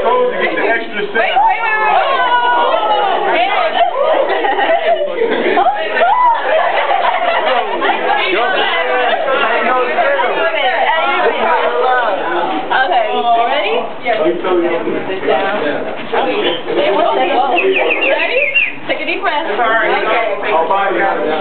told you to get the extra set. Wait. Okay, ready? Yes. Ready? Take a deep breath. Okay.